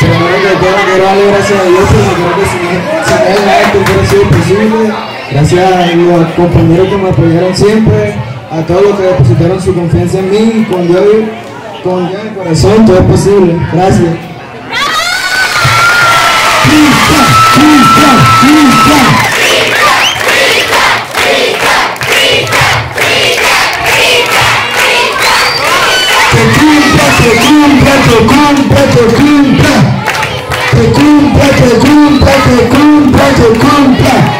Primero que todo quiero darle gracias a Dios porque creo que sin él nada esto hubiera sido posible. Gracias a los compañeros que me apoyaron siempre, a todos los que depositaron su confianza en mí y con Dios en el corazón todo es posible. Gracias. Que cumpla.